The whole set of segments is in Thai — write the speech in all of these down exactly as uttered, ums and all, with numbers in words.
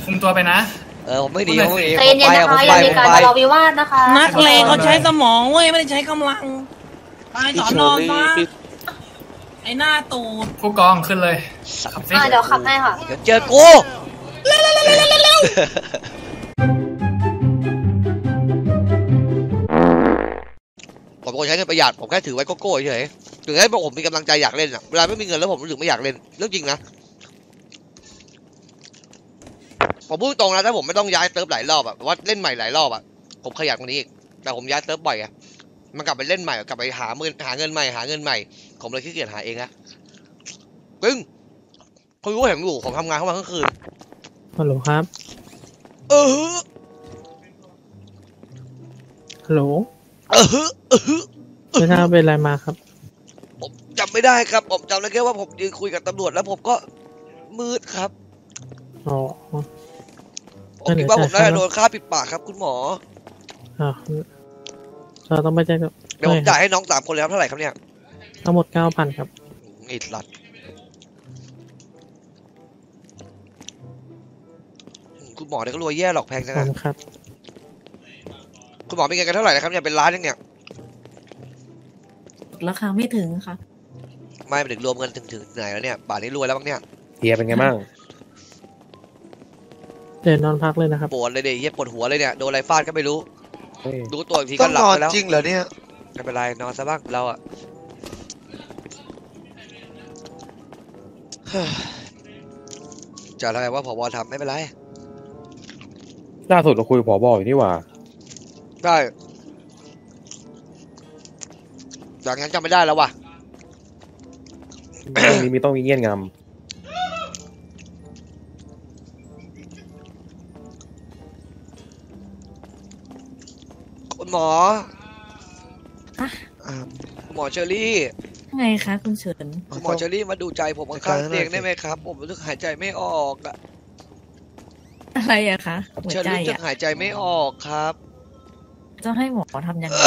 คุมตัวไปนะเออผมไม่ดีผมไม่ดีผมไปอะผมไปผมไปทะเลาะวิวาทนะคะนักเลงเขาใช้สมองเว้ยไม่ได้ใช้กำลังไปสอนนอนซะไอ้หน้าตูดผู้กองขึ้นเลยขับซิเดี๋ยวขับให้ค่ะเดี๋ยวเจอกูผมเป็นคนใช้เงินประหยัดผมแค่ถือไว้โก้โก้เฉยถึงให้ผมมีกำลังใจอยากเล่นอะเวลาไม่มีเงินแล้วผมรู้สึกไม่อยากเล่นเรื่องจริงนะผมพูดตรงนะถ้าผมไม่ต้องย้ายเติร์ฟหลายรอบอะว่าเล่นใหม่หลายรอบอะผมขยันกว่านี้อีกแต่ผมย้ายเติร์ฟบ่อยอะมันกลับไปเล่นใหม่กลับไปหาเงินหาเงินใหม่หาเงินใหม่ผมเลยขี้เกียจหาเองนะปึ้งคุณรู้เห็นอยู่ผมทำงานเข้ามาทั้งคืนฮัลโหลครับเออฮัลโหลเออเออไม่ทราบเป็นอะไรมาครับผมจำไม่ได้ครับผมจำได้แค่ว่าผมยืนคุยกับตำรวจแล้วผมก็มืดครับอ๋อผมคิดว่าผมน่าจะโดนฆ่าปิดปากครับคุณหมออ่าเราต้องไปแจ้งเดี๋ยวผมจ่ายให้น้องสามคนแล้วเท่าไหร่ครับเนี่ยทั้งหมดเก้าพันครับอิดลัดคุณหมอเนี่ยก็รวยแย่หรอกแพงจังครับคุณหมอมีเงินกันเท่าไหร่นะครับเนี่ยเป็นล้านยังเนี่ยราคาไม่ถึงค่ะไม่ไปถึงรวมเงินถึงถึงไหนแล้วเนี่ยบาทนี้รวยแล้วบ้างเนี่ยเฮียเป็นไงบ้างเดี๋ยวนอนพักเลยนะครับปวดเลยเดี๋ยวเฮียปวดหัวเลยเนี่ยโดนอะไรฟาดก็ไม่รู้ดูตัวอีกทีก็หลับไปแล้วจริงเหรอเนี่ยไม่เป็นไรนอนซะบ้างเราอะจะอะไรว่าผบ.ทำไม่เป็นไรล่าสุดเราคุยผบ.อยู่นี่หว่าได้จากนั้นจำไม่ได้แล้วว่ะมีมีต้องมีเงี้ยงำคุณหมอหมอเชอรี่ไงคะคุณเฉินคุณหมอเชอรี่มาดูใจผมข้างเตียงได้ไหมครับผมรู้สึกหายใจไม่ออกอะอะไรอะคะเชอรี่รู้สึกหายใจไม่ออกครับจะให้หมอทำยังไง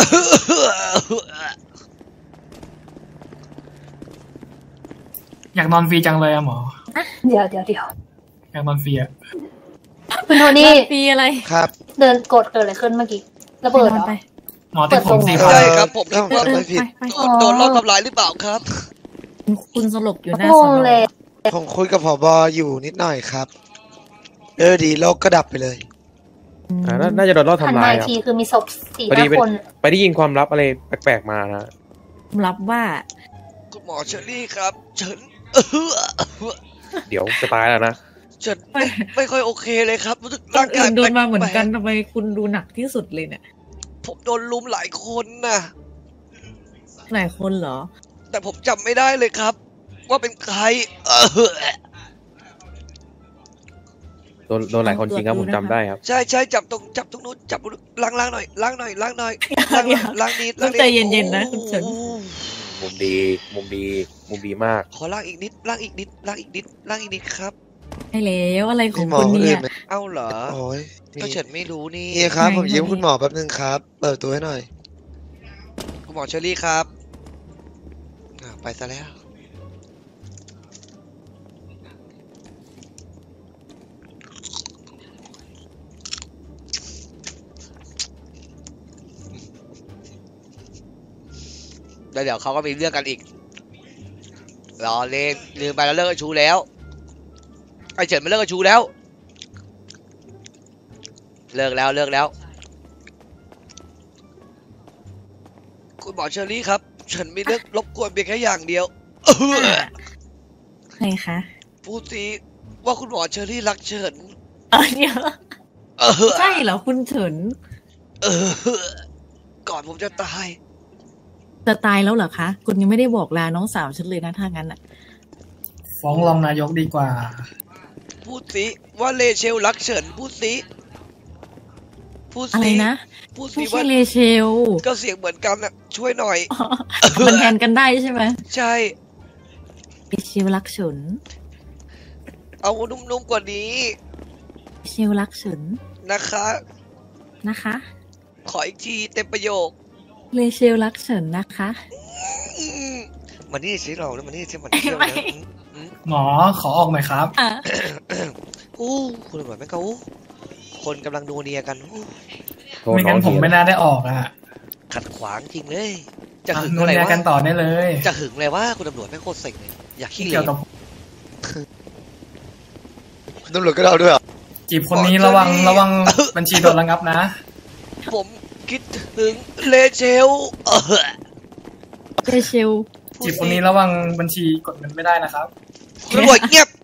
อยากนอนฟรีจังเลยอะหมอเดี๋ยวเดี๋ยวเดี๋ยวอยากนอนฟรีอะคุณโทนี่ฟรีอะไรครับเดินกดเกิดอะไรขึ้นเมื่อกี้ระเบิดไปหมอติดผมสีใช่ครับผมคิดว่าไม่ผิดโดนรอบทำลายหรือเปล่าครับคุณสลบอยู่หน้าสอนอผมคุยกับผบ.อยู่นิดหน่อยครับเออดีโลกก็ดับไปเลยอ่าน่าจะโดนรอบทำลายครับทีคือมีศพสี่ห้าคนไปได้ยินความลับอะไรแปลกๆมานะลับว่าคุณหมอเชอรี่ครับฉันเดี๋ยวจะตายแล้วนะฉันไม่ค่อยโอเคเลยครับรู้สึกร่างกายโดนมาเหมือนกันทำไมคุณดูหนักที่สุดเลยเนี่ยผมโดนลุมหลายคนนะหลายคนเหรอแต่ผมจำไม่ได้เลยครับว่าเป็นใครโดนโดนหลายคนจริงครับผมจำได้ครับใช่ใช่จับตรงจับตรงนู้นจับล้างล้างหน่อยล้างหน่อยล้างหน่อยล้างล้างนิดล้างใจเย็นๆนะคุณเฉินมุมดีมุมดีมุมดีมากขอล้างอีกนิดล้างอีกนิดล้างอีกนิดล้างอีกนิดครับใช่แล้วอะไรของคุณเนี่ยเอ้าเหรอโอ้ยก็เฉินไม่รู้นี่นี่ครับผมยิ้มคุณหมอแป๊บนึงครับเปิดตัวให้หน่อยคุณหมอเชอรี่ครับไปซะแล้วแล้วเดี๋ยวเขาก็มีเรื่องกันอีกรอเล่นลืมไปแล้วเลิกกับชูแล้วไอเฉินมันเลิกกับชูแล้วเลิกแล้วเลิกแล้วคุณหมอเชอรี่ครับฉันมีเรื่องรบกวนเพียงแค่อย่างเดียวไงคะพูดสิว่าคุณหมอเชอรี่รักเฉินเออเนี่ยใช่เหรอคุณเฉินเออก่อนผมจะตายจะตายแล้วเหรอคะคุณยังไม่ได้บอกลาน้องสาวฉันเลยนะถ้างั้นอ่ะฟ้องรองนายกดีกว่าพูดสิว่าเลเชลรักเฉินพูดสิพูดสิอะไรนะพูดสิว่าเลเชลก็เสียงเหมือนกันน่ะช่วยหน่อยมันแทนกันได้ใช่ไหมใช่เลเชลรักเฉินเอานุ่มๆกว่านี้เลเชลรักเฉินนะคะนะคะขออีกทีเต็มประโยคเลเชลรักเฉินนะคะมันนี่สิเราแล้วมันนี่สิมันนี่เราหมอขอออกหน่อยครับอู้คุณตำรวจไม่เขาคนกำลังโนเนียกันอู้ไม่งั้นผมไม่น่าได้ออกอ่ะขัดขวางจริงเลยจะหึงโนอะไรเนียวะกันต่อได้เลยจะหึงอะไรวะคุณตำรวจไม่งโคตรเซ็งเลยอยากขี้เหเกี่ยวร่กับคุณตำรวจก็เอาด้วยเหรอจีบคนนี้ระวังระวังบัญชีโดนระงับนะผมคิดถึงเลเชลเออเจเชลจีบคนนี้ระวังบัญชีกดเงินไม่ได้นะครับคุณตำรวจเงียบ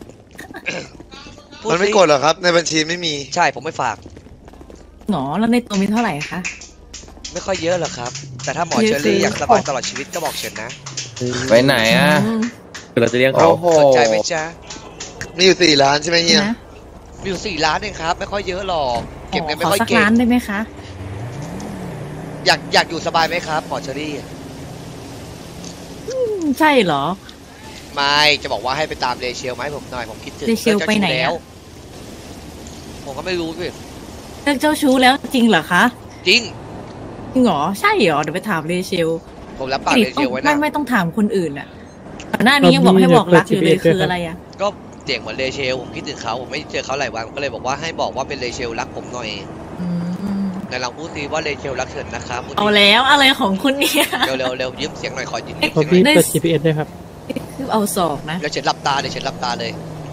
พูมันไม่สิกดหรอครับ ในบัญชีไม่มีใช่ผมไม่ฝากหนอแล้วในตัวมีเท่าไหร่คะไม่ค่อยเยอะหรอกครับ แต่ถ้าหมอเยเชอะอรี่คืออยากสบายตลอดชีวิตก็บอกเชิญนะไปไหนอ่ะอืมคือเราจะเลี้ยงเขาสนใจไหมจ๊ะมีอยู่สี่ล้านใช่ไหมเฮียนะมีอยู่สี่ล้านเองครับ ไม่ค่อยเยอะหรอกเก็บเงินไม่ขอค่อยสักเก่งล้านได้ไหมคะอยากอยากอยู่สบายไหมครับหมอเชอรี่อืมใช่เหรอไม่จะบอกว่าให้ไปตามเลเชลไหมาให้ผมหน่อยผมคิดถึงเลเชลจ้าไปไหนอะแล้วผมก็ไม่รู้พี่เลิกเจ้าชู้แล้วจริงเหรอคะจริงจริงเหรอใช่เหรอเดี๋ยวไปถามเลเชลผมรับปากเลเชลไว้ไม่นะไม่ต้องถามคนอื่นอ่ะก่อนหน้านี้ยังบอกให้บอกรักอยู่เลยคืออะไรอ่ะก็เสียงเหมือนเลเชลผมคิดถึงเขาผมไม่เจอเขาหลายวันผมก็เลยบอกว่าให้บอกว่าเป็นเลเชลรักผมหน่อยอืมแต่ลองพูดสิว่าเลเชลรักเฉินนะครับพูดเอาแล้วอะไรของคุณเนี่ยเร็วเร็วเร็วยืมเสียงหน่อยขอยืมพอเสียงหน่อยพี่เปิด จี พี เอส ด้วยครับคือเอาศอกนะเดี๋ยวเฉินหลับตาเดี๋ยวเฉินหลับตาเลย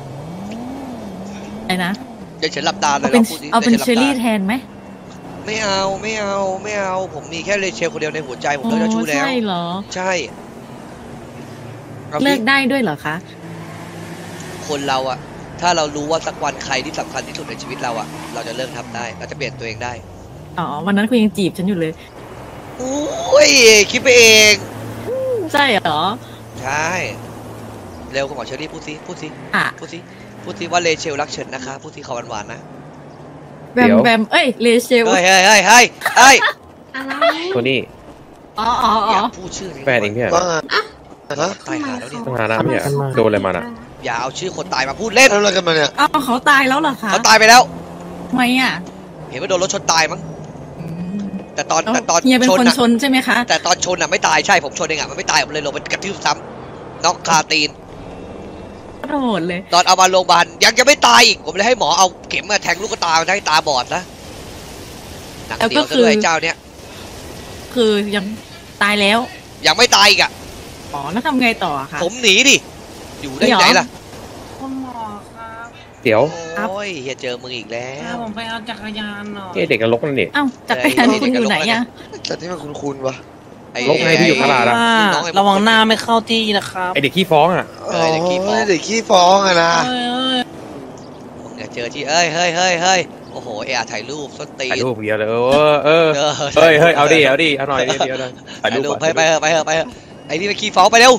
อะไรนะเดี๋ยวเฉินหลับตาเลเอายเป็นลองพูดสิเอาเป็นดี๋ยวเชอฉิหลับรี่ตาแทนไหมไม่เอาไม่เอาไม่เอา ผมมีแค่เลเชลคนเดียวในหัวใจผมเลิกเจ้าชู้แล้วใช่เหรอใช่อาเลิพี่กได้ด้วยเหรอคะคนเราอะถ้าเรารู้ว่าสักวันใครที่สำคัญที่สุดในชีวิตเราอะเราจะเลิกทำได้เราจะเปลี่ยนตัวเองได้อ๋อวันนั้นคุณยังจีบฉันอยู่เลยโอ้ยคิดไปเองใช่เหรอใช่เร็วคุณหมอเชอรี่พูดสิพูดสิอ่ะพูดสิพูดสิว่าเลเชลรักเฉินนะคะพูดสิขอหวานๆนะแบมแบมเอ้ยเลเชลเฮ้ยเฮ้ยเฮ้ยเฮ้ยเฮ้ยตัวนี้อ๋ออ๋อออ๋ย่าอพูดชื่อนี้แฟนเองพี่อะว่าไงฮะตายหาแล้วเนี่ยต้องหาน้ำพี่อะโดนอะไรมาน่ะอย่าเอาชื่อคนตายมาพูดเล่นแล้วอะไรกันมาเนี่ยอ้าวเขาตายแล้วเหรอคะเขาตายไปแล้วทำไมอ่ะเห็นว่าโดนรถชนตายมั้งอืมแต่ตอนแล้วแต่ตอนเฮียเป็นชนคนอะชนใช่ไหมคะแต่ตอนชนอะไม่ตายใช่ผมชนเองอะมันไม่ตายผมเลยลงไปกระทืบซ้ำน็อกคาตีนโหดเลยตอนเอามาโรงพยาบาลยังจะไม่ตายอีกผมเลยให้หมอเอาเข็มมาแทงลูกตามันให้ตาบอดนะหนังเดียวซะด้วยเจ้าเนี้ยคือยังตายแล้วยังไม่ตายอีกอะอ๋อแล้วทำไงต่อคะผมหนีดิอยู่ได้ไหนล่ะคุณหมอครับเดี๋ยวโอ้ยเฮียเจอมึงอีกแล้ถ้าว ผมไปเอาจักรยานหน่อยเอ๊ะเด็กนรกนั่นนี่เอ้าจักรยานคุณอยู่ไหนอ่ะแต่ที่มันคุ้นๆวะไอ้ลบไงที่อยู่ตลาดอะน้องไอ้ระวังหน้าไม่เข้าที่นะครับไอเด็กขี้ฟ้องอ่ะเออเด็กขี้ฟ้องเด็กขี้ฟ้องอะนะเอ้ยเอ้ยมึงอย่าเจอที่เอ้ยเฮ้ยเฮ้ยเฮ้ยโอ้โหเออาถ่ายรูปส้นตีนถ่ายรูปเดียวเลยเออเออเออเฮ้ยเฮ้ยเอาดิเอาดิเอาหน่อยเดียวเดียวเลยถ่าถ่าย ยรูรูปปไปไปเถอะไปเถอะไปเถอะไอ้นี่ไปขี้ฟ้องไปเร็ว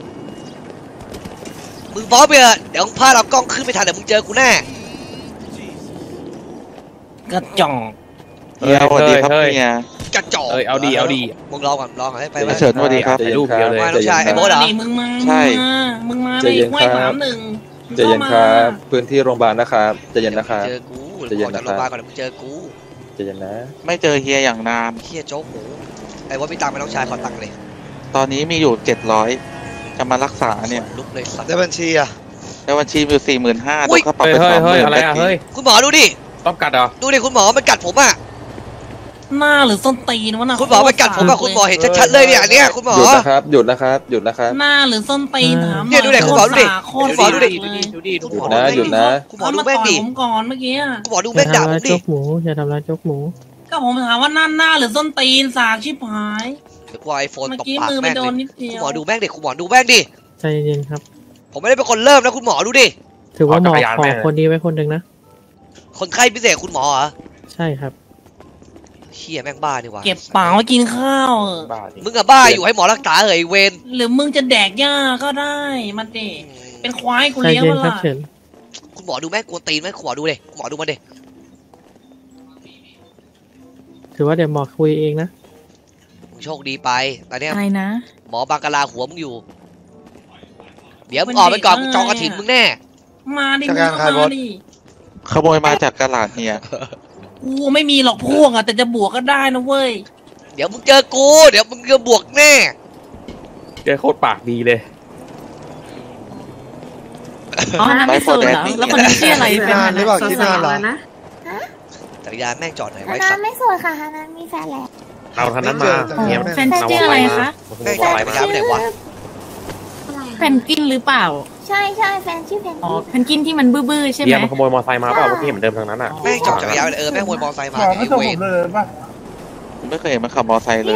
มึงฟ้องไปเถอะเดี๋ยวพาเรากล้องขึ้นไม่ทันเดี๋ยวมึงเจอกูแน่กระจอกเฮ้ยสวัสดีครับเฮียกระจอกเอ้ยเอาดีเอาดีมึงรอก่อนรอก่อนให้ไปไปเฉินสวัสดีครับถ่ายรูปเดียวเลยมาลูกชายไอ้โบ๊ทเหรอนี่มึงมาใช่มึงมาใจดิเย็นห้วยครับสามหนึ่งใจเย็นครับพื้นที่โรงพยาบาลนะครับใจเย็นนะครับเจอกูใจเย็นออกนะจากคโรรับงพยาบาลก่อนเดี๋ยวมึงเจอกูใจเย็นนะไม่เจอเฮียอย่างนานเฮียโจ๊กหมูไอ้ว่าพี่ตังค์ไปน้องชายขอตังค์เลยตอนนี้มีอยู่เจ็ดร้อยจะมารักษาเนี่ยลุกเลยสัตว์ในบัญชีอะในบัญชีมีอยู่สี่หมื่นห้าอุ๊โดยนเขาปรับเฮ้ยไป สองหมื่นเฮ้ยเฮ้ยอะไรอะเฮ้ยคุณหมอดูดิต้องกัดเหรอดูดิคุณหมอมันกัดผมอ่ะหน้าหรือส้นตีนวะน่ะคุณหมอมันกัดผมอ่ะคุณหมอเห็นชัดๆเลยเนี่ยเนี่ยคุณหมอหยุดนะครับหยุดนะครับหยุดนะครับหน้าหรือส้นตีนถามเนี่ยดูดิคุณหมอดูดิโคตรคุณหมอดูดิสากเลยดูดิดูหยุหมดอนะหยุดนะคุณหมอเขาดูมาแม่ต่งอยดิผมก่อนเมื่อกี้อะคุณหมอดูอแม่ย่างด่าทำผร้ายมดิจกหมูอย่าทำร้ายจกหมูก็ผมถามว่าหน้าหน้าหรือส้นตีนสากชิบหายเดี๋ยวกูเอาไอโฟนเมื่อตบกี้ปากมือไปแม่งโดเลนยนิดเดีคุยณวหมอดูแม่งดิคุณหมอดูแม่งดิใจเย็นๆครับผมไม่ได้เป็นคนเริ่มนะคุณหมอดูดิถือว่าหมอเอาจักรยานขอแม่คนนี้ไว้คนหนึ่งนะคนไข้พิเศษคุณหมอเหรอใช่ครับเฮียแม่งบ้านี่หว่าเก็บปากไว้กินข้าวบ้าจริงมึงอะบ้าอยู่ให้หมอรักษาเหยเวนหรือมึงจะแดกหญ้าก็ได้มาเด็เป็นควายกูใจเลี้ยงเย็นมาครับล่ะเฉินคุณหมอดูแม่งกวนตีนไหมคุณหมอดูเลยคุณหมอดูมันดิถือว่าเดี๋ยวหมอคุยเองนะมึงโชคดีไปตอนเนี้ยอะไรนะหมอบังกะลาหัวมึงอยู่ เดี๋ยวมึงออกไปก่อนกูจองกระถินมึงแน่มาดิจักรยานมึงใครบมาอสดิขโมยมาจากกระลาดเฮียกูไม่มีหรอกพวกอะแต่จะบวกก็ได้นะเว้ยเดี๋ยวมึงเจอกูเดี๋ยวมึงจะบวกแน่แกโคตรปากดีเลยเอ๋อนั่นไม่โสดเหรอแล้วคนนี้ชื่ออะไรคิดนานหรือเปล่าคิดนานเหรอจักรยานแม่งจอดไหนฮาไว้นาสัตว์ไม่โสดค่ะฮานามีแฟนแล้วเอาทันนั้นมาอ๋อเนี่ยแฟนชื่ออะไรคะแม่งจอดจักรยานไปไหนวะแพนกินหรือเปล่าใช่ใช่แฟนชื่อแฟนอ๋อแพนกินที่มันบื้อๆใช่ไหเบีมยร์มันขโมยมอเตอร์ไซค์มาเปล่าเมื่อกี้เหมือนเดิมทางนั้นอ่ะแม่งจอดจักรยานไปเออแม่งวนมอไซค์มาไอ้เวรผมไม่เคยเห็นมันขับมอไซค์เลย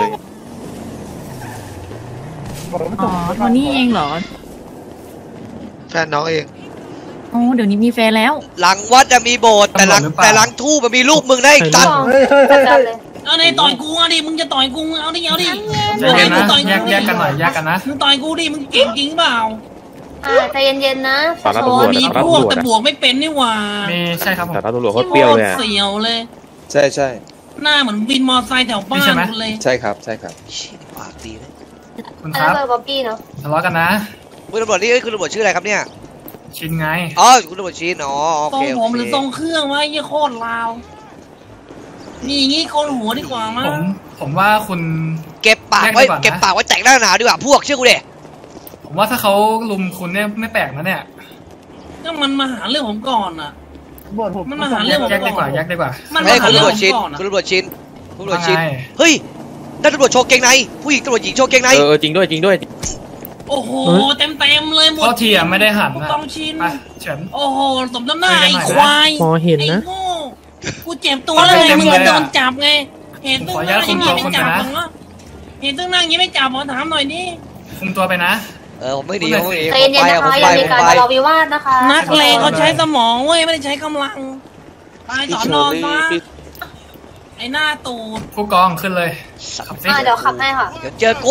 อ๋อโทนี่เองเหรอแฟนน้องเองโอ้เดี๋ยวนี้มีแฟนแล้วหลังวัดจะมีโบสถ์แต่หลังแต่หลังทูบมันมีรูปมึงได้อีกตันจัดการเลยเอาในต่อยกูเอาดิมึงจะต่อยกูเอาดิเอาดิใจเย็นนะแยกแยกกันหน่อยแยกกันนะมึงต่อยกูดิมึงเก่งจริงเปล่าอ่าใจเย็นๆนะสารโชตำรวจว์มีสารพวกตำรวจแต่อะบวกไม่เป็นนี่หว่ามีใช่ครับผมแต่ตำรวจโคตรเปรี้ยวเลยอะเสียวเลยใช่ใช่หน้าเหมือนวินมอไซค์แถวบ้านี่ใช่นไหมกูเลยใช่ครับใช่ครับชี้ปากดีนะคุณอันคนั้รันบเบอร์บ๊อบบี้เนาะทะเลาะกันนะคุณตำรวจนี่คุณตำรวจชื่ออะไรครับเนี่ยชินไงอ๋อคุณตำรวจชินอ๋อโอทรเคงโอผมหรือเคทรงเครื่องวะยี่โคตรลาวนี่อย่างงี้โกนหัวดีกว่ามั้ผงมผมว่าคุณเก็บปากไว้แยกดีกว่านะเก็บปากไว้แจกหน้าหนาวดีกว่าพวกเชื่อกูเด็ผมว่าถ้าเขาลุมคุณเนี่ยไม่แปลกนะเนี่ยก็มันมาหาเรื่องผมก่อนอ่ะมันมาหาเรื่องผมแยกดีกก่อว่าน แยกดีกว่ามันเฮ้มาย หาคุณเรื่องตำรผวจมชินก่อนอะคุณตำรวจชินคุณตำรวจว่าชินไงเฮ้ยนั่นตำรวจโชว์เกงในผู้หญิงตำรวจหญิงโชว์เกงในเออเออจริงด้วยจริงด้วยโอ้โหเต็มเต็มๆเลยหมดเขาทีอ่ะไม่ได้หันผู้นะกองชินไปเฉินโอ้โหสมน้ำหน้าคุยกันไอ้หน่อยนะควายพอเห็นไอ้นะโง่กูเจ็บตัวแล้วไงเต็มมึงเลยก็อะโดนจับไงเห็นผมตึ้งขออนุหญาน้าตคุยังมไงตัวไม่คุณจับนะมึงวะเห็นตึ้งหน้ายังไม่จับขอถามหน่อยดิคุมตัวไปนะเออผมไม่หนีผมไม่หนีใจผมเย็นไปๆอะนะผมคะอไปย่ามีผมการไปทะเลาะวิวาทนะคะนักเลงเขาใช้สมองเว้ยไม่ได้ใช้กำลังตายสอนนอนซะไอ้หน้าตูดผู้กองขึ้นเลยขับซิอ่าเดี๋ยวขับให้ค่ะเดี๋ยวเจอกู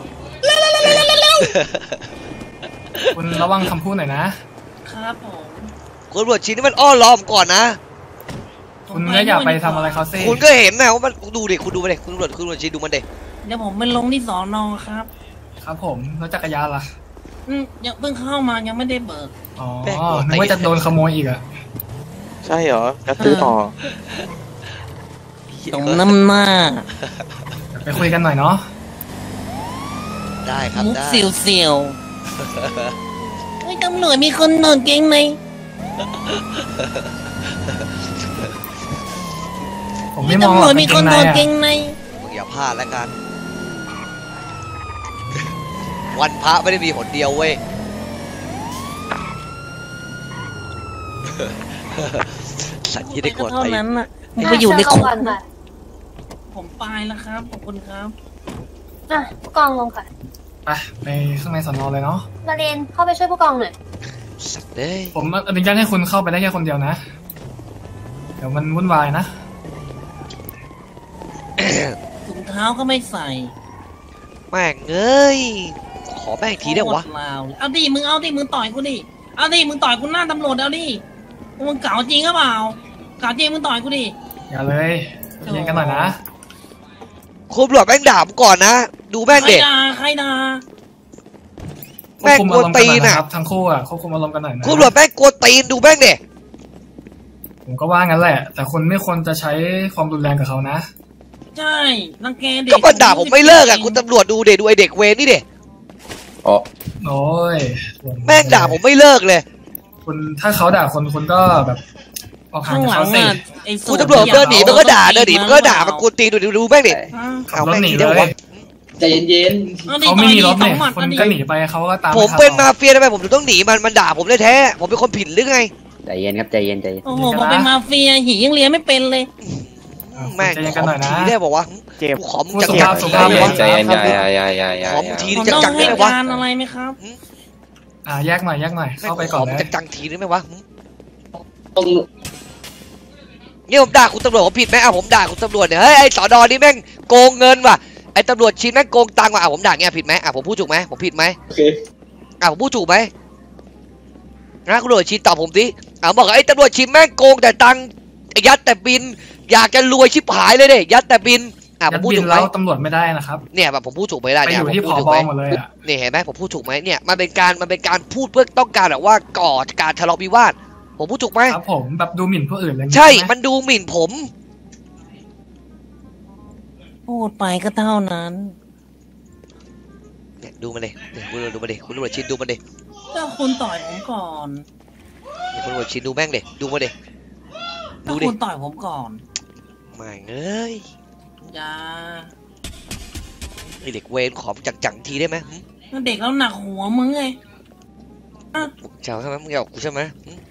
คุณระวังคำพูดหน่อยนะครับผมคุณตำรวจชินนี่มันอ้อนล้อมก่อนนะคุณก็อย่าไปทำอะไรเขาซิคุณก็เห็นนะว่ามันดูดิคุณดูมันดิคุณตำรวจคุณตำรวจชินดูมันดิเดี๋ยวผมไปลงที่สอนอครับครับผมแล้วจักรยานล่ะอืมยังเพิ่งเข้ามายังไม่ได้เบิกอ๋อนึกว่าจะโดนขโมยอีกอะใช่เหรอจะซื้อต่อตรงน้ำหน้าไปคุยกันหน่อยเนาะได้ครับมุกได้เสียวเสียวๆเฮ้ยตำรวจมีคนนอนเก่งในผมไม่มองหรตำรอกวจมีคนนอนเก่งในมึงอย่าพลาดแล้วกัน วันพระไม่ได้มีหนเดียวเว้ย สัตว์ยี่ได้กดเท่าไปนั้นน่ะมึงไปอยู่ในเชิญลคุงกก่อนค่ะผมตายแล้วครับขอบคุณครับอ่ะผู้กองลงค่ะไปไปข้างในสอนอเลยเนาะมาเรียนเข้าไปช่วยผู้กองหน่อยสัตว์เด้ยผมอนุญาตให้คุณเข้าไปได้แค่คนเดียวนะ เดี๋ยวมันวุ่นวายนะถุงเท้าก็ไม่ใส่แม่งเอ้ย ขอแม่งอีกทีได้วะโคตรลาวเลยเอาดิมึงเอาดิมึงต่อยกูดิเอาดิมึงต่อยกูหน้าตำรวจเอาดิมึงเก่าจริงหรือเปล่าเก่าจริงมึงต่อยกูดิอย่าเลยเรียนกันหน่อยนะคุณตำรวจแม่งด่าผมก่อนนะ ดูแม่งใครเด็กด่าใครด่าแม่งควบคุมกวนอารมณ์ตีกันหน่อยนนะอะครับทั้งคู่อ่ะควบคุมอารมณ์กันหน่อยนะคุณตำรวจแม่งกวนตีนดูแม่งเด็กผมก็ว่างั้นแหละ แต่คุณไม่ควรจะใช้ความรุนแรงกับเขานะใช่รังแกเด็กก็มันด่าผมไม่เลิกอะคุณตำรวจดูเด็กดูไอเด็กเวรนี่เด็กอ๋อโอ้ยแม่งด่าผมไม่เลิกเลยคุณถ้าเขาด่าคนคุณก็แบบออกห่างข้างจากหลัเขางสิอ่ะไอ้สูคุณตำรวจเดินหนีมันก็ด่าเดินหนีมันก็ด่ามันกวนตีนดูดูดูแม่งเด็กขับรถหนีเลเอาแม่งหนีได้ยวะใจเย็นเขาไม่มีรถเนี่ยคุณก็หนีไปเขาก็ตามผมไทัเป็นหรมาอกเฟียทำไมผมถึงต้องหนีมันมันด่าผมแท้ๆผมเป็นคนผิดหรือไงๆใจเย็นครับใจเย็นใจเย็นโอ้โหผมเป็นมาเฟียหียังเลี้ยงไม่เป็นเลยแม่งใจเย็นขกันอหน่อยนะทีได้บอกว่าเจ็บกูขอมึงพูดจังสุจัภาง พสุภาพเลเลยยใจเย็นอย่าอย่าอย่าอย่าอย่าขอมึงทีผมจังต้องจังให้ได้ไหมวะการอะไรไหมครับอ่าแยกหน่อยแยกหน่อย เข้าไปก่อนขอเลมึงยจังจังทีได้ไหมวะต้องเนี่ยผมด่าคุณตำรวจผมผิดไหมอ่ะผมด่าคุณตำรวจเนี่ยเฮ้ยไอ้สอดอนี่แม่งโกงเงินว่ะไอ้ตำรวจชิ้นแม่งโกงตังค์ว่ะอ่ะผมด่าเงี้ยผิดไหมอ่ะผมพูดถูกไหมผมผิดไหมโอเคอ่ะผมพูดถูกไหมนะคุณตำรวจชิ้นตอบผมสิอ่ะบอกว่าไอ้ตำรวจชิ้นแม่งโกงแต่ตังค์ยัดแต่บิน อยากจะรวยชิบหายเลยเด้ยัดแต่บินอ่ะผยัมดพูดบินถูกไหมแล้วตำรวจไม่ได้นะครับเนี่ยแบบผมพูดถูกไหมล่ะไปเนี่อย ยู่ผมที่ผพูดอถูกบไหมหมดเลยอ่ะนี่เห็นไหมผมพูดถูกไหมเนี่ยมันเป็นการมันเป็นการพูดเพื่อต้องการแบบว่าก่อการทะเลาะวิวาทผมพูดถูกไหมครับผมแบบดูหมิ่นผู้อื่นอะไรอย่างเงี้ยใช่ไหมมันดูหมิ่นผมพูดไปก็เท่านั้นเนี่ยดูมันเลยเนี่ยคุณดูมันเลยคุณตำรวจชิ้นดูมันเลยก็คุณต่อยผมก่อนเดี๋ยวคนตำรวจชินดูแม่งเด็ดูมาเด็ดูดูดิคุณต่อยผมก่อนไม่เอ้ยอย่าไอเด็กเวรขอจังๆทีได้ไหมเด็กแล้วหนักหัวมึงไงเจ้าใช่ไหมมึงอยากกูใช่ไหม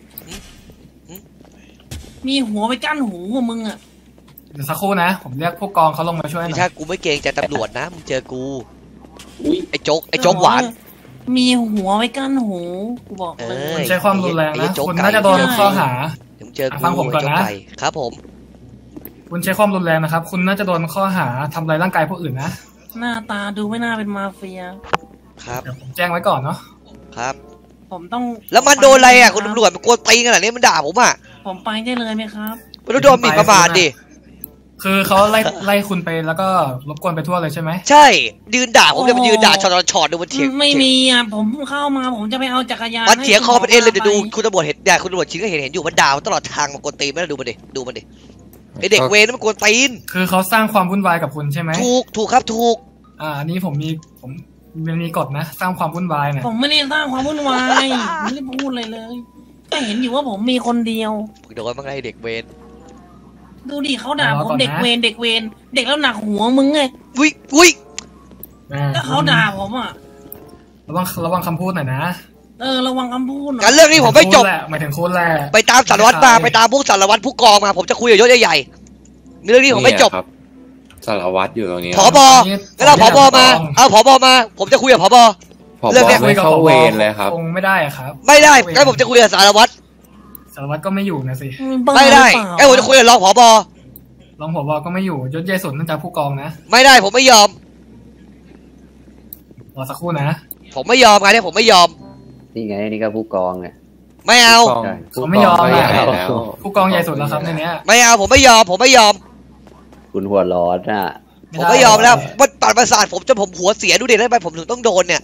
มีหัวไปกั้นหูของมึงอ่ะเดี๋ยวสักครู่นะ ผมเรียกผู้กองเขาลงมาช่วยหน่ไม่อยใช่กูไม่เกรงใจตำรวจนะมึงเจอกูไอ้โจ๊กไอ้โจ๊กหวานมีหัวไว้กั้นหูกูบอกเอเลอยคุณใช้ความรุนแรงไอ้นะโจ๊กคุณไก่น่าจะโดนข้อหาเดี๋ยวมึงเจอกูฟังผมก่อนนะไโจ๊ไครับผมคุณใช้ความรุนแรงนะครับ คุณน่าจะโดนข้อหาทำลายร่างกายผู้อื่นนะหน้าตาดูไม่น่าเป็นมาเฟียครับเดี๋ยวผมแจ้งไว้ก่อนเนาะครับผมต้องแล้วมันโดนอะไรอ่ะคุณตำรวจมันโกนตีนขนาดนี้มันด่าผมอ่ะผมไปได้เลยไหมครับมันต้องโดนหมิ่นประมาทดิคือเขาไล่ไล่คุณไปแล้วก็รบกวนไปทั่วเลยใช่ไหมใช่ยืนด่าผมจะมายืนด่าชอตชอตดูมันเถียงไม่มีอ่ะผมเข้ามาผมจะไปเอาจักรยานมันเถียงคอเป็นเอ็นเลยเดี๋ยวดูให้คุณตำรวจเห็นด่าคุณตำรวจชิ้นก็เห็นเห็นอยู่มันด่าตลอดทางมันโกนตีนไม่ได้ดูมันดิดูมันดิไอเด็กเวรนั่นมันโกนตีนคือเขาสร้างความวุ่นวายกับคุณใช่ไหมถูกถูกครับถูกอ่าอันนี้ผมมีผมมันมีกฎนะ สร้างความวุ่นวายเนี่ยผมไม่ได้สร้างความวุ่นวายไม่ได้พูดอะไรเลยก็เห็นอยู่ว่าผมมีคนเดียวโดนบ้างไงเด็กเวรดูดิเขาด่าผมเด็กเวรเด็กเวรเด็กแล้วหนักหัวมึงไงอุ้ยอุ้ยอ่าก็เขาด่าผมอ่ะระวังระวังคำพูดหน่อยนะเออระวังคำพูดหน่อยงั้นเรื่องนี้ผมไม่จบหายถึงคุณแหละหมายถึงคุณแหละไปตามสารวัตรมาไปตามพวกสารวัตรผู้กองมาผมจะคุยกับยศใหญ่ๆเรื่องนี้ผมไม่จบครับสารวัตรอยู่ตรงนี้ผบงั้นเราผบมาเอาผบมาผมจะคุยกับผบผบเรื่องเนี้ยไม่เข้าเวรเลยครับคงไม่ได้อะครับไม่ได้งั้นผมจะคุยกับสารวัตรสารวัตรก็ไม่อยู่นะสิบ้าไม่ได้หรือเปล่าไอ้ผมจะคุยกับรองผบรองผบก็ไม่อยู่ยศใหญ่สุดนั่นจะผู้กองนะไม่ได้ผมไม่ยอมรอสักครู่นะผมไม่ยอมไงเนี่ยผมไม่ยอมนี่ไงนี่ก็ผู้กองไงไม่เอาเขาไม่ยอมผู้กงก็อะใหญ่แล้วผู้กองใหญ่สุดแล้วครับในเนี้ยไม่เอาผมไม่ยอมผมไม่ยอมคุณหัวร้อนอ่ะผมไม่ยอมแล้วมันปัดประสาทผมจนผมหัวเสียดูเด็ดได้ไหมผมถึงต้องโดนเนี่ย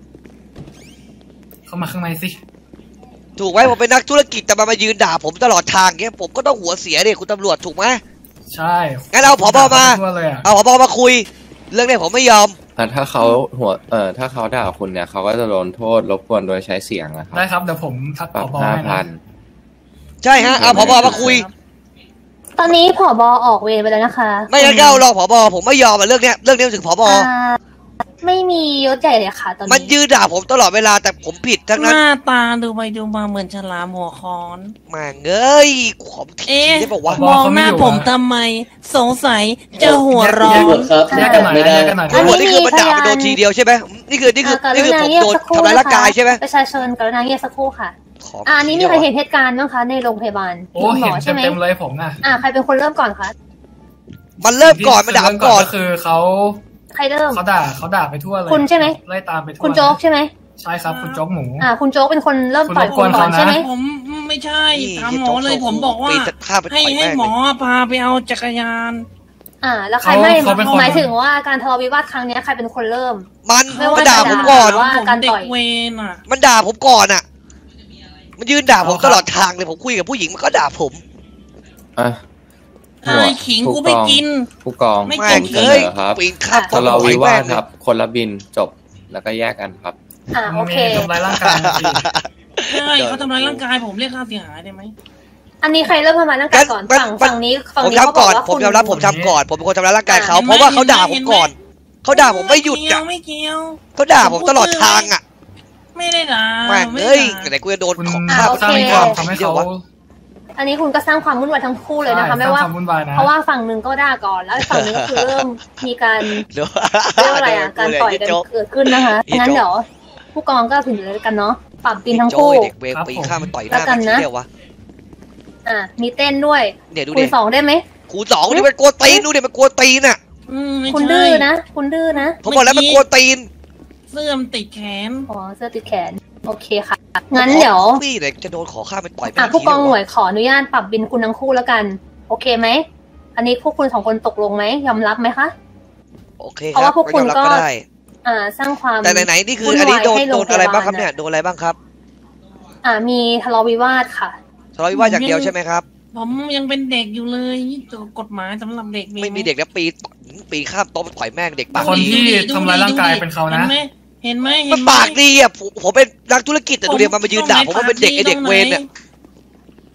เข้ามาข้างในสิถูกไหมผมเป็นนักธุรกิจแต่มามายืนด่าผมตลอดทางเงี้ยผมก็ต้องหัวเสียดิคุณตำรวจถูกไหมใช่งั้นเอาผบมาทั่วเลยอะเอาผบมาคุย เรื่องนี้ผมไม่ยอมแต่ถ้าเขาหัวเอ่อถ้าเขาด่าคุณเนี่ยเขาก็จะโดนโทษรบกวนโดยใช้เสียงนะครับได้ครับเดี๋ยวผมทักปรับผบห้าให้พันะนใช่ฮะเอาผบมาคุยตอนนี้ผบออกเวรไปแล้วนะคะไม่งั้นก็เอารองผบผมไม่ยอมอะเรื่องเนี้ยเรื่องนี้ถึงผบอ่าไม่มียศใหญ่เลยค่ะ ตอนมันนี้ยืนด่าผมตลอดเวลาแต่ผมผิดทั้งหนั้นน้าตาดูไปดูมาเหมือนฉลามหัวคอนแม่งเอ้ยขอทีเอ๊ะได้บอกว่ามองหน้าผมทำไม สงสัยจะหัวร้อตำรนวจครับแยกกันหน่อยไม่นะได้แยกกันหน่อยตำรวจนี่คือมันด่ามันโดนทีเดียวใช่ไหมนี่คือนี่คืออ่ากนี่คือรุณาผมเงียบโดนสักครู่ทำร้ายร่างกายใช่ไหมประชาชนกรุณาเงียบสักครู่ค่ะขออ่านี้มีใครเห็นเหตุการณ์บ้างคะในโรงพยาบาลโอ้คุณหมเห็นอใช่ไหมเต็มๆเลยผมน่ะอ่าใครเป็นคนเริ่มก่อนคะมันเริ่มก่อนมันด่าผมก่อนก็คือเขาใครเริ่มเขาด่าเขาด่าไปทั่วเลยคุณใช่ไหมไล่ตามไปทั่วคุณโจ๊กใช่ไหมใช่ครับคุณโจ๊กหมูอ่า คุณโจ๊กเป็นคนเริ่มต่อยคุณรบกวนคุณก่อนเขานะใช่ไหมผมไม่ใช่นี่ถามหมอเลยผมบอกว่าปีนข้ามไปให้ต่อยให้แม่งหมเลอย พาไปเอาจักรยานอ่า แล้วใครไม่เขาเป็นคนหมายถึงว่าการทะเลาะวิวาทครั้งเนี้ยใครเป็นคนเริ่มมันไม่ว่ามันด่าจะผมก่อนด่ว่าผมการเด็ต่กอยเวรอ่ะมันด่าผมก่อนอ่ะ มันยืนด่าผมตลอดทางเลยผมคุยกับผู้หญิงมันก็ด่าผมอ่ะไอ้ขิงกูไม่กินผู้กองไม่แม่งเสเอ้ยนอครับปีนข้ามทะเลาะวิวาทแม่งเลยครับ คนละบินจบแล้วก็แยกกันครับอ่า โอเคมีทำร้ายร่างกายจริงใช่เขาทำร้ายร่างกายผมเรียกค่าเสียหายได้ไหมอันนี้ใครเริ่มทำร้ายร่างกายก่อน ฝั่งฝั่งนี้ฝั่งผมนี้เขาทำบอก่กอนว่าผมคุณยอมรับผมทำก่อน ผมเป็นคนทำร้ายร่างกายเขาอ่ะเพราะว่าเขาด่าผเห็มนไหมก่อน เขาด่าผมไม่หยุดเกี่ยอ่ะวไม่เกี่ยวเขาด่าผมตลอดทางอ่ะไม่ได้ด่าแม่งไม่เอ้ยด่าไหนกูจะโดนคุณของอ่าข้าวโอเคสร้างความทำให้เขาอันนี้คุณก็สร้างความวุ่นวายทั้งคู่เลยนะคะใช่ไม่ว่าสร้างความวุ่นวายนะเพราะว่าฝั่งหนึ่งก็ด่าก่อน แล้วฝั่งนี้ก็คือเริ่มมีการเดี๋ยวเรียกว่าอะไรอ่ะ การต่อยกันโจ๊กเกิดขึ้นนะคะอีโจ๊กงั้นเดี๋ยวผู้กองก็ถึงเลยกันเนาะ ปรับบินทั้งโจ้คู่ยเด็กเวรปีนข้ามมันต่อยหน้าแล้วกัมัน นนะเดียววะอ่า มีเต้นด้วยเนี่ยดูคุดิณสองได้ไหมครูสองนี่มันกลัวตีนดูดิมันกลัวตีนอ่ะอืมไม่คุณใช่ดื้อนะ คุณดื้อนะผมบอกแล้วมันกลัวตีนเสื้อมันติดแขนอ๋อ เสื้อติดแขน โอเคค่ะ งั้นเดี๋ยวพี่ไหนจะโดนขอข้ามไปต่อยอ่ะไปผู้กองหน่วยทีขออนุญาตปรับบินคุณทั้งคู่แล้วกัน โอเคไหม อันนี้พวกคุณสองคนตกลงไหมยอมรับไหมคะโอเคเพราะว่าพวกคุณก็ยอมรับได้อ่า สร้างความแต่ไหนๆนี่คืออันนี้โดนวุ่นวายให้โรโดงนอะไรบ้างครับพยาบาลเนี่ยโดนอะไรบ้างครับอ่า มีทะเลาะวิวาทค่ะทะเลาะวิวาทอย่างเดียวใช่ไหมครับผมยังเป็นเด็กอยู่เลยตัวกฎหมายสำหรับเด็กมีไม่มีเด็กแล้วปีปีข้ามโต๊ะไปต่อยแม่งเด็กปากคนดีที่ดูดิทำร้ายร่างกายเป็นเขานะเห็นไหมเห็นไหมเห็มันนไหมปากดีอ่ะผมผมเป็นนักธุรกิจแต่ดูเดี๋ยวมันมายืนด่าผมว่าเป็นเด็กไอเด็กเวรเนี่ยต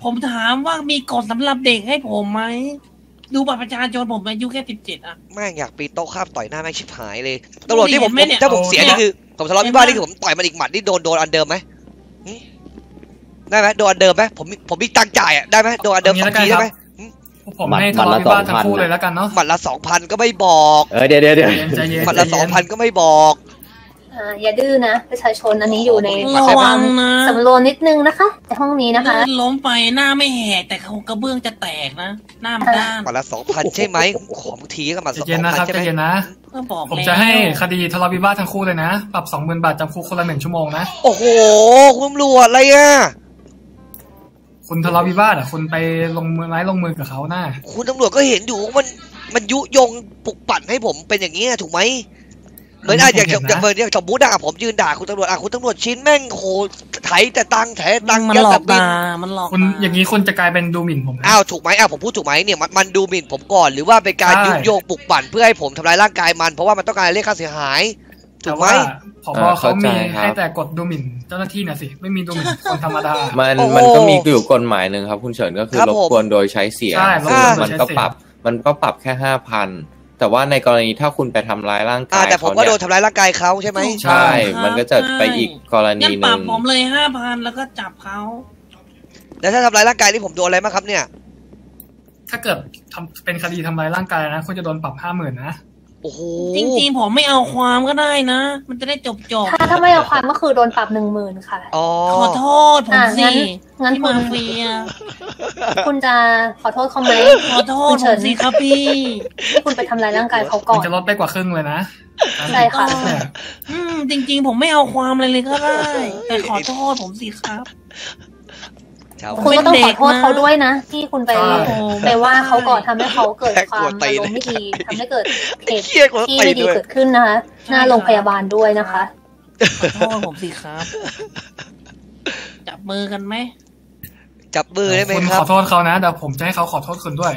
ผมถามว่ามีกฎสำหรับเด็กให้ผมไหมดูบัตรประชาชนผมอายุแค่สิบเจ็ดอะแม่งอยากปีนโต๊ะข้ามต่อยหน้าแม่งชิบหายเลยตำรวจที่ผมเห็นไหมเนี่ยถ้าผมเสียเนี่ยนี่คือผมทะเลาะวิวาทนี่คือผมต่อยมันอีกหมัดนี่โดนโดนอันเดิมไหมหึได้ไหมโดนอันเดิมไหมผมมีผมมีตังค์จ่ายอะได้ไหมโดนอันเดิมสองทีได้ไหมผมให้ทะเลาะวิวาททั้งคู่เลยแล้วกันเนาะหมัดละสองพันก็ไม่บอกเออเดี๋ยวเดี๋ยวเดี๋ยวใจเย็นหมัดละสองพันก็ไม่บอกอ่าอย่าดื้อนะประชาชนอันนี้อยู่ในระวังนะสำรวมนิดนึงนะคะในห้องนี้นะคะลื่นล้มไปหน้าไม่แหกแต่เขากระเบื้องจะแตกนะหน้ามันด้านหมัดละสองพันใช่ไหมขอบางทีก็หมัดใจสองเย็นพันะนครับใช่ใจไหมเย็นนะก็บอกผมแล้วจะให้คดีทะเลาะวิวาททั้งคู่เลยนะปรับสองหมื่นบาทจำคุกคนละหนึ่งชั่วโมงนะโอ้โหคุณตำรวจอะไรอ่ะคุณทะเลาะวิวาทอ่ะคุณไปลงมือไม้ลงมือกับเขาหน้าคุณตำรวจก็เห็นอยู่มันมันยุยงปลุกปั่นให้ผมเป็นอย่างนี้ถูกไหมเหมือนอ่ะอย่างอย่างเหมือนอย่างสมมติอ่ะผมยืนด่าคุณตำรวจอ่ะคุณตำรวจชิ้นแม่งโหไถแต่ตังค์ไถตังค์มันยัดหลอแต่กบินตามันหลอกคุณตาอย่างนี้คุณจะกลายเป็นดูหมิ่นผมนะอ้าวถูกไหมอ้าวผมพูดถูกไหมเนี่ยมันมันดูหมิ่นผมก่อนหรือว่าเป็นการใช่ยุยงปลุกปั่นเพื่อให้ผมทำร้ายร่างกายมันเพราะว่ามันต้องการเรียกค่าเสียหายถูแต่กไหมว่าผบอ่าเขามีเข้าใจครับให้แต่กดดูหมิ่นเจ้าหน้าที่น่ะสิไม่มีดูหมิ่นคนธรรมดามันโอ้โหมันก็มีอยู่กฎหมายหนึ่งครับ คุณเฉินก็คือครับรบผมกวนโดยใช้เสียงใช่รบกวนโดยมันใช้ก็เสียงปรับมันก็ปรับแค่ห้าพันแต่ว่าในกรณีถ้าคุณไปทำร้ายร่างกาอ่าย แต่ผมเขาก็เนี่โดยนทำร้ายร่างกายเขาใช่ไหมใช่ มันก็จะไปอีกกรณีงั้นหปรันึ่บงผมเลยห้าพันแล้วก็จับเขาแล้วถ้าทำร้ายร่างกายนี่ผมโดนอะไรบ้างครับเนี่ยถ้าเกิดทำเป็นคดีทำร้ายร่างกายนะคุณจะโดนปรับห้าหมื่นนะโอ้โหจริงๆผมไม่เอาความก็ได้นะ มันจะได้จบจบถ้าถ้าไม่เอาความก็คือโดนปรับหนึ่งหมื่นค่ะอ๋อขอโทษผมอ่ะสิงั้นงั้นที่คุมาณเฟียคุณจะขอโทษเขาไหมขอโทษผมสิครับพี่ที่คุณไปทำร้ายร่างกายเขาก่มัอน นจะลดไปกว่าครึ่งเลยนะใช่ค่ะเนี่ยอืมจริงๆ ผมไม่เอาความอะไรเลยก็ได้ แต่ขอโทษผมสิครับชาวคุณก็ต้องขอโทษเขาด้วยนะ ที่คุณไปใช่ไปว่าเขาก่อนทำให้เขาเกิดความอารมณ์ไม่ดีทำให้เกิดเหตุเครียดกว่าที่ไปไม่ดีด้วยเกิดขึ้นนะคะหน้าโรงพยาบาลด้วยนะคะขอโทษผมสิครับ จับมือกันไหมจับมือได้ไหมคุณครัขบอโทษเขานะเดี๋ยวผมจะให้เขาขอโทษคุณด้วย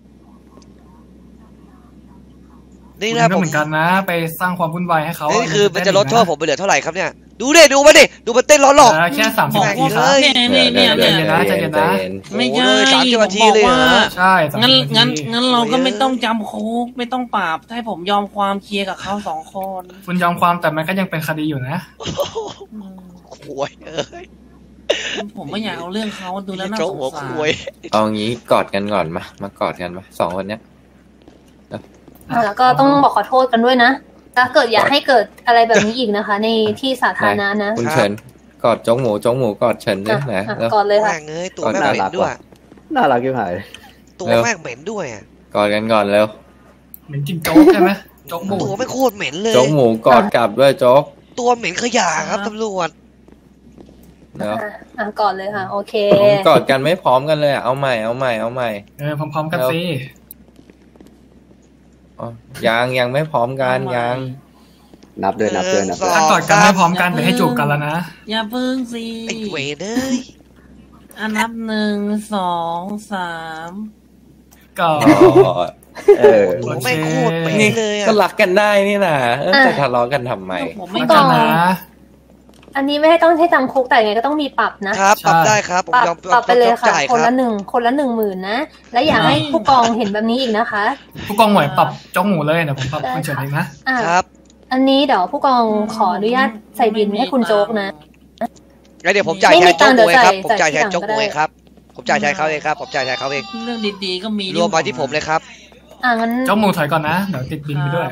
นี่คุณนะก็ผมเหมือนกันนะ ไปสร้างความวุ่นวายให้เขานี่คือมันจะลดโทษผมไปเหลือเท่าไหร่ครับเนี่ยดูดิดูมาดิดูมันเต้นล้อหลอกเออแค่สามสิบบ อกนาทีว่าครับเนี่ยเนี่ยเนี่ยดี๋เนี่ยวใจเย็นนะใจเย็นนะใจเย็นไม่โอ้ใช่โหเลยสามสิบผมนาทีบอกเลยเหรอว่าใช่สามงั้นสิบนาทีงั้นงั้นเราก็ไม่ต้องจำคุกไม่ต้องปราบให้ผมยอมความเคลียร์กับเขาสองคนคุณยอมความแต่มันก็ยังเป็นคดีอยู่นะอืมโวยเอ้ยผมไม่อยากเอาเรื่องเขาดูแล้วน่าโจ๊กสงหัวสาครวยเอางี้กอดกันก่อนมามากอดกันมาสองคนเนี้ยอ่าแล้วก็ต้องบอกขอโทษกันด้วยนะถ้าเกิดอย่าให้เกิดอะไรแบบนี้อีกนะคะ ในที่สาธารณะนะคุณเฉินกอดจ้องหมูจ้องหมูกอดเฉินด้วยอ่ะนะอ่ะแล้วก่อนเลยค่ะแม่งเอ้ยตัวแม่งเหม็นด้วยน่ารักยิ่งหายตัวเร็วแม่งเหม็นด้วยอ่ะกอดกันก่อนเร็วเหมือนกินโจ๊กใช่ไหมโจ๊กหมูตัวไม่โคตรเหม็นเลยโจ๊กหมูกอดกลับด้วยโจ๊กตัวเหม็นขยะครับตำรวจเนาะอ่ะอ่ะก่อนเลยค่ะ โอเคกอดกันไม่พร้อมกันเลยอะเอาใหม่เอาใหม่เอาใหม่เออพร้อมๆกันสิอ๋อยังยังไม่พร้อมกันยังนับด้วยนับด้วยนับด้วยถ้ากอดกันไม่พร้อมกันเดี๋ยวให้จูบกันแล้วนะอย่าพึ่งสิไอ้เวรเอ้ยอันนับหนึ่งสองสามก็เออตัวแม่งโคตรเหม็นนี่เลยอ่ะก็รักกันได้นี่นะเออจะทะเลาะกันทำไมผมไม่ไม่ต้กัอน งนะอันนี้ไม่ให้ต้องให้จำคุกแต่ยังไงก็ต้องมีปรับนะครับปรับได้ครับผมปรับยอมปรับไปเลยค่ะจ่ายคนครัละบหนึ่งคนละหนึ่งหมื่นนะ และอย่าให้ผู้กองเห็นแบบนี้อีกนะคะผู้กองหมวยปรับโจ๊กหมูเลยเดี๋ยวผมปรับคุณเฉินเองนะอ่ะครับอันนี้เดี๋ยวผู้กองขออนุญาตใส่บินให้คุณโจ๊กนะงั้นเดี๋ยวผมจ่ายไม่แทมีนโจ๊กมวยครับตังค์ผมจ่ายแทนจ่ายโจ๊กมวยครับ ผมจ่ายแทนเขาเองครับ ผมจ่ายแทนเขาเองเรื่องดีๆก็มีรวมมาที่ผมเลยครับอ่ะงั้นโจ๊กหมูถอยก่อนนะเดี๋ยวติดบินไปด้วย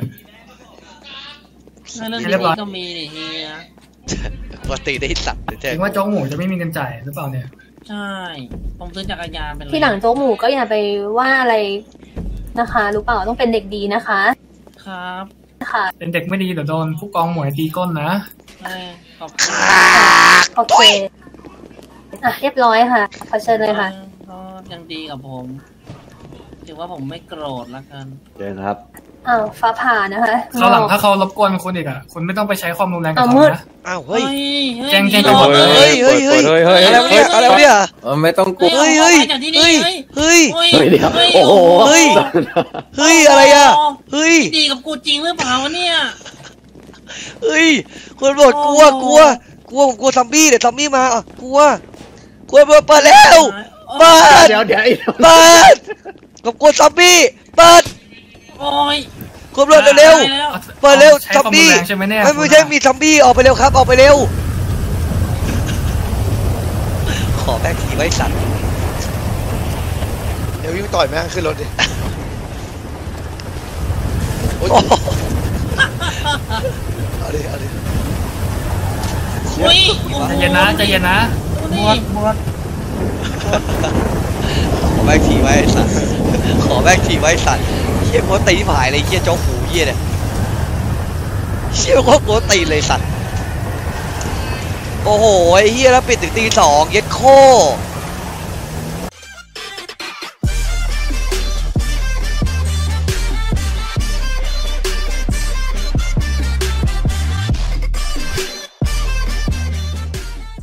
เรื่องให้เรียบร้ดีอยๆก็มีดิเฮียปกติได้สัตว์เจ๊คิดว่าโจ๊กหมูจะไม่มีเงินจ่ายหรือเปล่าเนี่ยใช่ ผมซื้อจักรยานไปเลยที่หลังโจ๊กหมูก็อย่าไปว่าอะไรนะคะรู้เปล่าต้องเป็นเด็กดีนะคะครับค่ะเป็นเด็กไม่ดีเดี๋ยวโดนผู้กองหมวยตีก้นนะเอ้ยขอบคุณโอเคอ่ะเรียบร้อยค่ะขอเชิญเลยค่ะก็ยังดีกับผมถือว่าผมไม่โกรธแล้วกันเชิญครับอ้าวฟ้าผ่านะคะคราวหลังถ้าเขารบกวนคุณอีกอ่ะคุณไม่ต้องไปใช้ความรุนแรงกับเอาเขามืดนะอ้าวเฮ้ยเฮ้ยแจ้งแจ้งมีตำรวจโดนเฮ้ยเฮ้ยเฮ้ยเฮ้ยเฮ้ยอะไรวะเนี่ยอะไรวะเนี่ยเออไม่ต้องกลัวเฮ้ยเฮ้ยจากที่นี่เฮ้ยเฮ้ยเฮ้ยเฮ้ยเดี๋ยวโอ้โหเฮ้ย เฮ้ยอะไรอ่ะ เฮ้ยดีกับกูจริงหรือเปล่าวะเนี่ยเฮ้ยคุณตำรวจกลัวกลัวกลัวผมกลัวซอมบี้เดี๋ยวซอมบี้มาอ่ะกลัวกลัวเปิดเปิดแล้วโเปิดเดี๋ยวเดี๋ยวเปิดกบกวนซอมบี้เปิดโอ้ยกบรถเร็วตายแล้วเปิดเร็วใช้ซอมบี้ความรุนแรงใช่ไหมเนี่ยไม่ไม่ใช่มีซอมบี้ออกไปเร็วครับออกไปเร็วขอแบกขี่ไว้สัตว์เดี๋ยววิ่งต่อยแม่งขึ้นรถดิโอ๊ยเอาดิเอาดิอุ้ยใจเย็นนะใจเย็นนะดูดิขอแบกขี่ไว้สัตว์ขอแบกขี่ไว้สัตว์เฮียโคตรตีผายเลยเฮียโจ๊กหูเฮียเนี่ยเฮียโคตรโคตรตีเลยสัตว์โอ้โหไอ้เฮียแล้วปิดถึงตีสองเย็ดโค